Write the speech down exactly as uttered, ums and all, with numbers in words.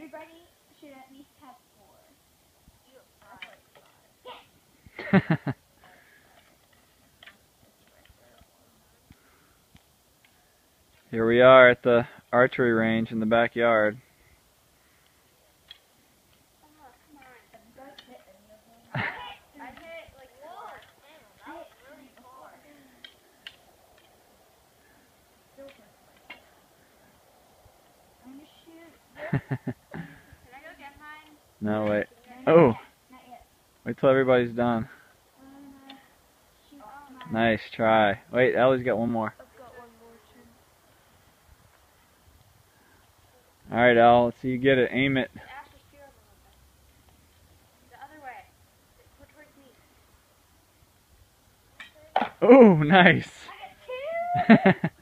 Everybody should at least have four. Yes. Here we are at the archery range in the backyard. No, wait. Oh! Wait till everybody's done. Nice try. Wait, Ellie's got one more. Alright, Elle, let's see you get it. Aim it. Oh, nice.